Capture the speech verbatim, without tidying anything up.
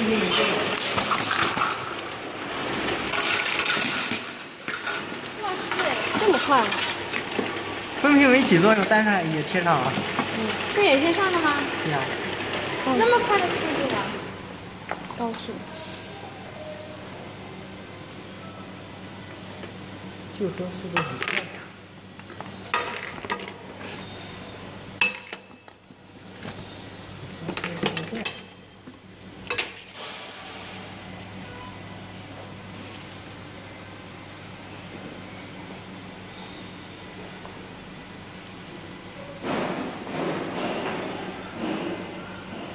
天一个。 哇塞，这么快！ 分屏没起作用，单上也贴上了。 嗯，这也贴上了吗？ 对呀。 哦、那么快的速度啊！高速。 就说速度很快。